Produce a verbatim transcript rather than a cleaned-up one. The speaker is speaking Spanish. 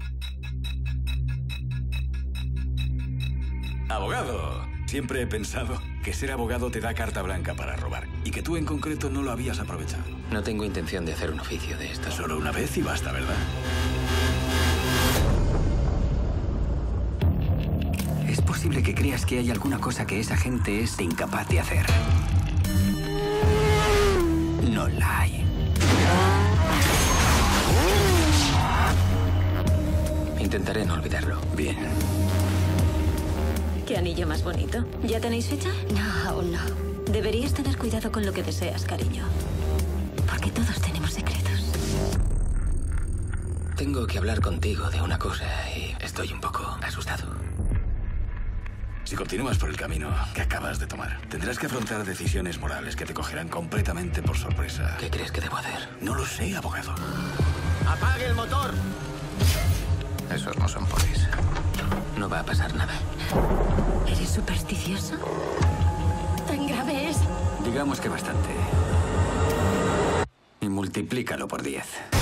¡Abogado! Siempre he pensado que ser abogado te da carta blanca para robar y que tú en concreto no lo habías aprovechado. No tengo intención de hacer un oficio de esto. Solo una vez y basta, ¿verdad? Es posible que creas que hay alguna cosa que esa gente es incapaz de hacer. No la hay. Intentaré no olvidarlo. Bien. ¿Qué anillo más bonito? ¿Ya tenéis fecha? No, aún no. Deberías tener cuidado con lo que deseas, cariño. Porque todos tenemos secretos. Tengo que hablar contigo de una cosa y estoy un poco asustado. Si continúas por el camino que acabas de tomar, tendrás que afrontar decisiones morales que te cogerán completamente por sorpresa. ¿Qué crees que debo hacer? No lo sé, abogado. ¡Apague el motor! Esos no son polis. No va a pasar nada. ¿Eres supersticioso? ¿Tan grave es? Digamos que bastante. Y multiplícalo por diez.